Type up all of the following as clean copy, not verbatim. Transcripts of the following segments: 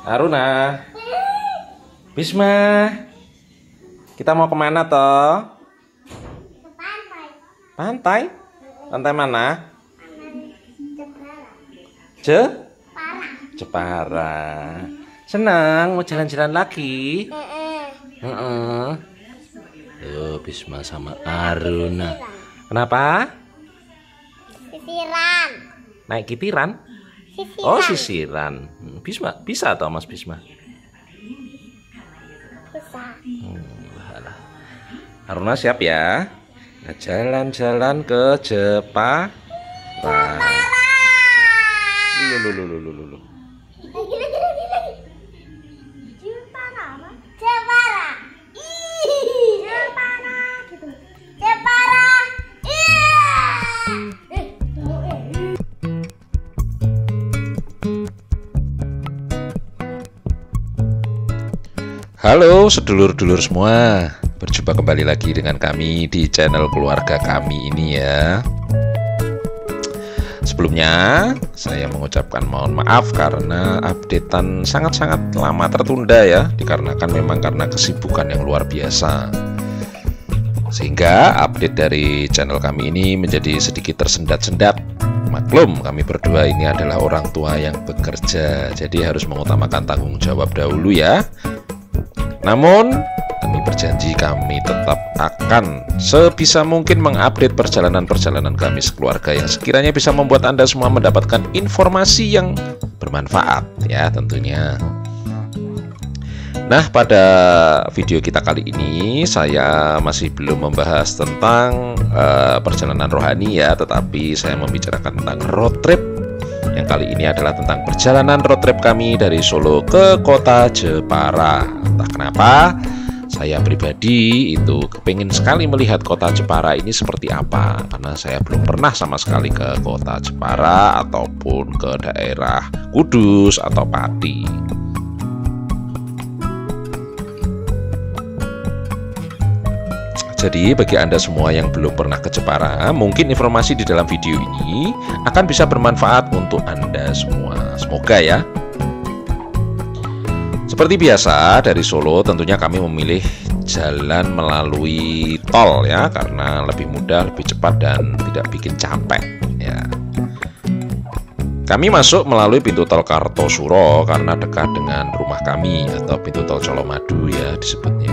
Aruna, Bisma, kita mau kemana toh? Pantai. Pantai? Pantai mana? Jepara. Senang mau jalan-jalan lagi? Tuh Bisma sama Aruna. Kenapa? Sisiran. Naik kitiran? Sisiran. Oh sisiran. Bisma bisa toh Mas Bisma? Bisa. Alah. Aruna siap ya? Nah, jalan-jalan ke Jepara. Lulu. Lagi. Jepara apa? Jepara. Jepara. Gitu. Jepara. Halo sedulur-dulur semua, berjumpa kembali lagi dengan kami di channel keluarga kami ini ya. Sebelumnya saya mengucapkan mohon maaf karena updatean sangat-sangat lama tertunda ya, dikarenakan memang karena kesibukan yang luar biasa. Sehingga update dari channel kami ini menjadi sedikit tersendat-sendat. Maklum kami berdua ini adalah orang tua yang bekerja, jadi harus mengutamakan tanggung jawab dahulu ya. Namun, kami berjanji kami tetap akan sebisa mungkin mengupdate perjalanan-perjalanan kami sekeluarga yang sekiranya bisa membuat Anda semua mendapatkan informasi yang bermanfaat ya tentunya. Nah, pada video kita kali ini saya masih belum membahas tentang perjalanan rohani ya, tetapi saya membicarakan tentang road trip. Yang kali ini adalah tentang perjalanan road trip kami dari Solo ke kota Jepara. Entah kenapa, saya pribadi itu kepingin sekali melihat kota Jepara ini seperti apa. Karena saya belum pernah sama sekali ke kota Jepara ataupun ke daerah Kudus atau Pati. Jadi bagi Anda semua yang belum pernah ke Jepara, mungkin informasi di dalam video ini akan bisa bermanfaat untuk Anda semua. Semoga ya. Seperti biasa dari Solo tentunya kami memilih jalan melalui tol ya, karena lebih mudah, lebih cepat dan tidak bikin capek ya. Kami masuk melalui pintu tol Kartosuro karena dekat dengan rumah kami, atau pintu tol Colomadu ya disebutnya.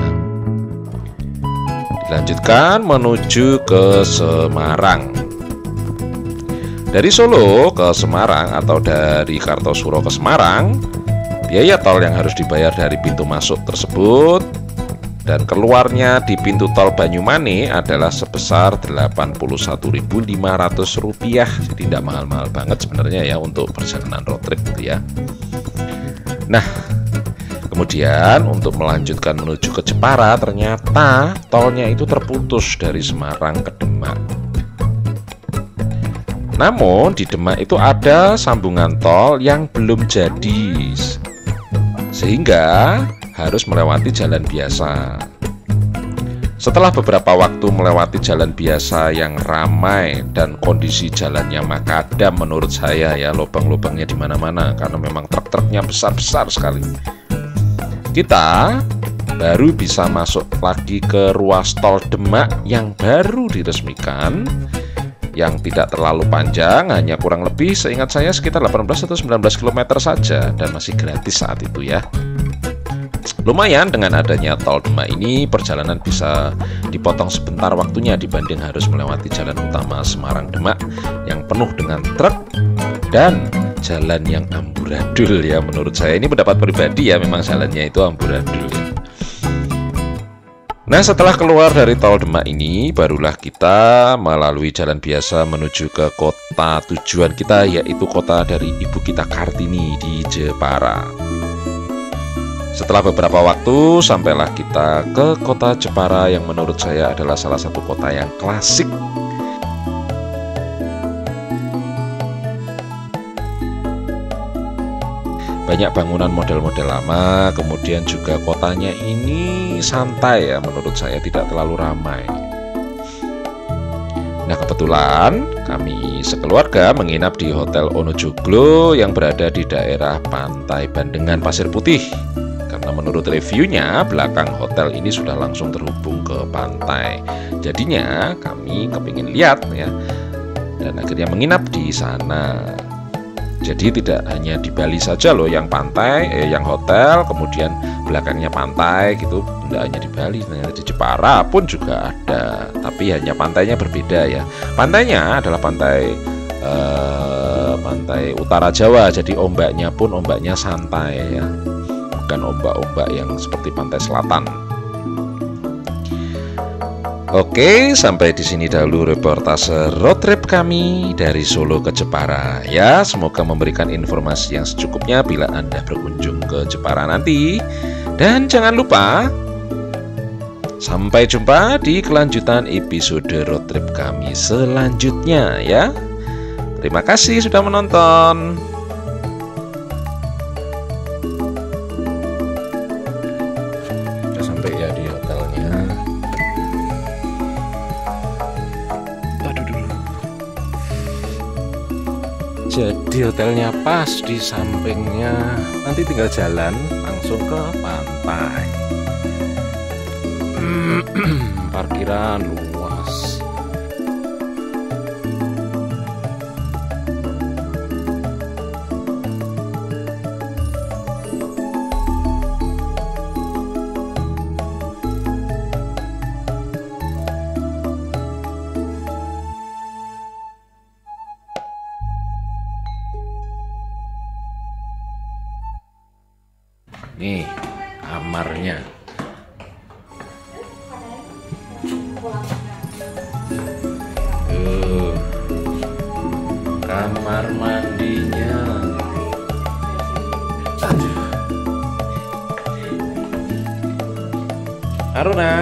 Lanjutkan menuju ke Semarang. Dari Solo ke Semarang atau dari Kartosuro ke Semarang, biaya tol yang harus dibayar dari pintu masuk tersebut dan keluarnya di pintu tol Banyumane adalah sebesar Rp81.500. Jadi tidak mahal-mahal banget sebenarnya ya untuk perjalanan road trip gitu ya. Nah, kemudian untuk melanjutkan menuju ke Jepara, ternyata tolnya itu terputus dari Semarang ke Demak. Namun di Demak itu ada sambungan tol yang belum jadi, sehingga harus melewati jalan biasa. Setelah beberapa waktu melewati jalan biasa yang ramai dan kondisi jalannya makadam menurut saya ya, lubang-lubangnya di mana-mana karena memang truk-truknya besar-besar sekali. Kita baru bisa masuk lagi ke ruas tol Demak yang baru diresmikan, yang tidak terlalu panjang, hanya kurang lebih seingat saya sekitar 18 atau 19 km saja, dan masih gratis saat itu ya. Lumayan dengan adanya tol Demak ini, perjalanan bisa dipotong sebentar waktunya dibanding harus melewati jalan utama Semarang-Demak yang penuh dengan truk dan jalan yang amburadul ya. Menurut saya ini pendapat pribadi ya, memang jalannya itu amburadul ya. Nah, setelah keluar dari tol Demak ini, barulah kita melalui jalan biasa menuju ke kota tujuan kita, yaitu kota dari ibu kita Kartini di Jepara. Setelah beberapa waktu, sampailah kita ke kota Jepara yang menurut saya adalah salah satu kota yang klasik. Banyak bangunan model-model lama, kemudian juga kotanya ini santai ya, menurut saya tidak terlalu ramai. Nah, kebetulan kami sekeluarga menginap di Hotel Onojoglo yang berada di daerah Pantai Bandengan Pasir Putih. Karena menurut reviewnya, belakang hotel ini sudah langsung terhubung ke pantai. Jadinya kami kepingin lihat ya, dan akhirnya menginap di sana. Jadi tidak hanya di Bali saja loh yang pantai, yang hotel, kemudian belakangnya pantai gitu. Tidak hanya di Bali, di Jepara pun juga ada. Tapi hanya pantainya berbeda ya. Pantainya adalah pantai utara Jawa. Jadi ombaknya pun ombaknya santai ya, bukan ombak-ombak yang seperti pantai selatan. Oke, sampai di sini dahulu reportase road trip kami dari Solo ke Jepara. Ya, semoga memberikan informasi yang secukupnya bila Anda berkunjung ke Jepara nanti. Dan jangan lupa, sampai jumpa di kelanjutan episode road trip kami selanjutnya ya. Terima kasih sudah menonton. Sudah sampai ya di hotelnya. Jadi hotelnya pas di sampingnya, nanti tinggal jalan langsung ke pantai. Parkiran luas. Nih kamarnya. Kamar mandinya. Aduh. Aruna,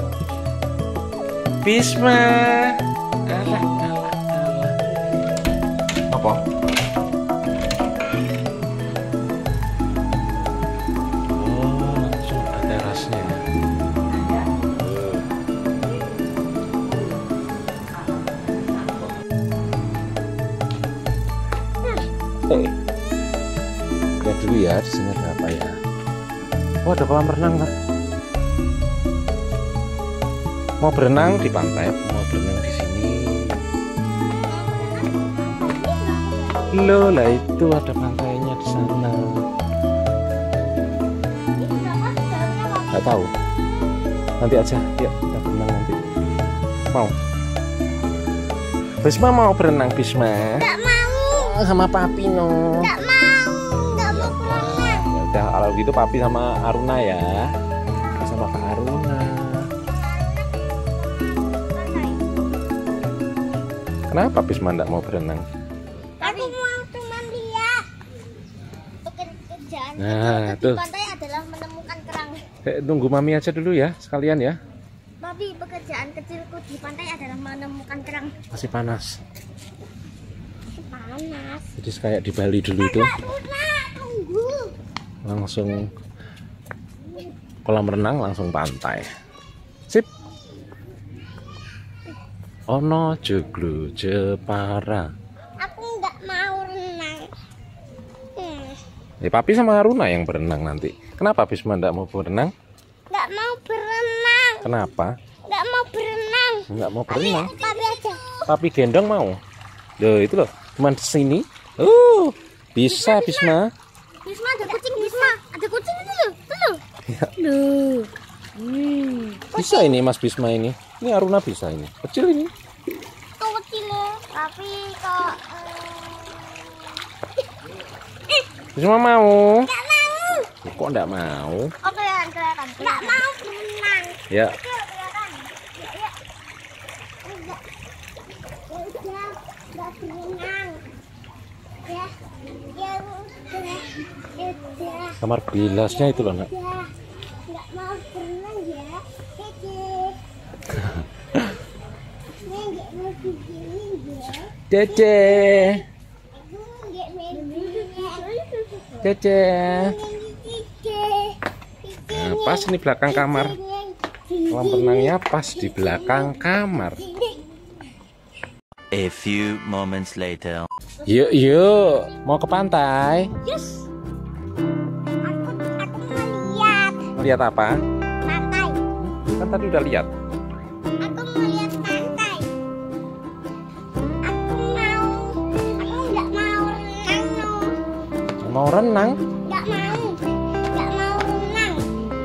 Bisma. Alah. Apa? Lihat dulu ya, di sini ada apa ya? Oh, ada kolam renang kan? Mau berenang di pantai, mau berenang di sini. Loh, lah itu ada pantainya di sana. Nggak tahu. Nanti aja, yuk kita berenang nanti. Mau? Bisma mau berenang, Bisma? Nggak mau. Sama Papi no. Nggak mau. Nggak mau berenang. Ya udah, kalau gitu Papi sama Aruna ya. Sama Kak Aruna. Kenapa Bisma nggak mau berenang? Aku mau cuma lihat. Pekerjaan Nah, di tuh. pantai adalah menemukan kerang. Tunggu Mami aja dulu ya, sekalian ya. Babi, pekerjaan kecilku di pantai adalah menemukan kerang. Masih panas. Panas. Jadi kayak di Bali dulu itu. Tunggu. Langsung kolam renang, langsung pantai. Sip. Onojoglo, Jepara. Aku nggak mau renang. Ya, Papi sama Aruna yang berenang nanti. Kenapa Bisma nggak mau berenang? Nggak mau berenang. Kenapa? Nggak mau berenang. Nggak mau berenang. Papi aja. Papi gendong mau. Loh, itu loh. Cuman sini. Bisa Bisma. Bisma ada kucing, Bisma. Ada kucing itu loh. Tuh. Ya. Loh. Bisa ini Mas Bisma ini. Ini Aruna bisa ini. Kecil ini. Tuh kecil ya. Tapi kok Bisma mau. nggak mau. Kok enggak mau? Oh, kelihatan. Nggak mau berenang. Ya. Kelihatan. Ya. Enggak. Udah. Nggak berenang. Ya. Ya udah. Udah. Kamar bilasnya itu loh, Nak. Ya. Nggak mau berenang ya. Dede. Nggak mau begini ya. Dede. Nggak mau begini. Dede. Nah, pas ini belakang kamar. Kolam renangnya pas di belakang kamar. A few moments later. Yuk, yuk, mau ke pantai. Yes. Aku melihat Lihat apa? pantai. Kan tadi udah lihat. Aku melihat pantai. Aku nggak mau renang. No. Mau renang? Nggak mau renang.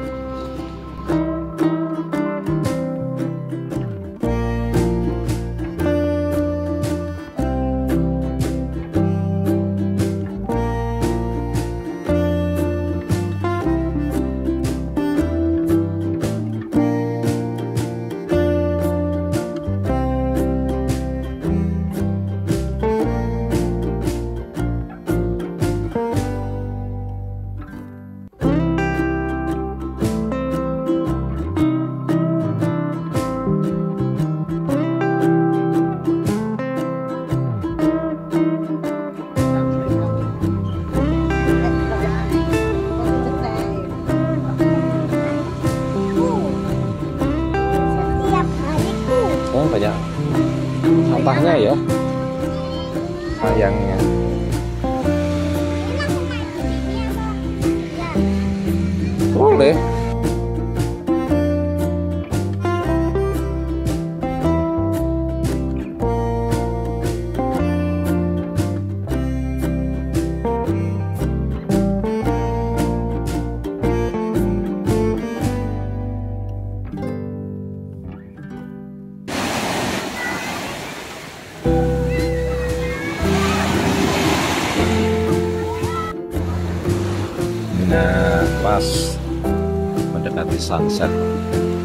Setiap hariku. Oh, banyak sampahnya ya. Sayangnya. Ini aku main di sini apa? Ya. Boleh. Nah, pas mendekati sunset,